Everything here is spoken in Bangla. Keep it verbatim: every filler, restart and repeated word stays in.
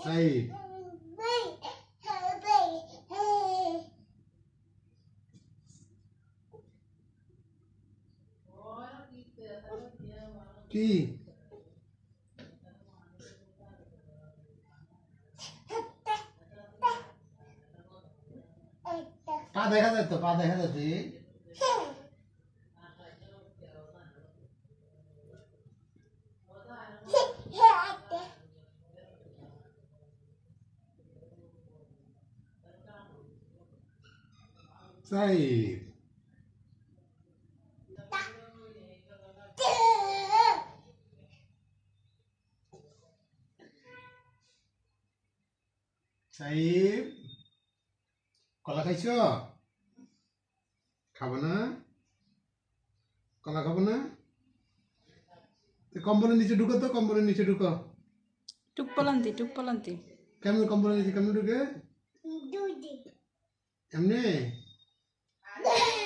সাইদ কি পা দেখা যায় তো পা দেখা যাচ্ছে সাইদ সাইদ কলা খাইছো খাবো না কলা খাবো না কম্বলের নিচে ঢুকো তো কম্বলের নিচে ঢুকো টুকপলান্তি টুকপলান্তি কেমন কম্বলের নিচে কেমন ঢুকে এমনি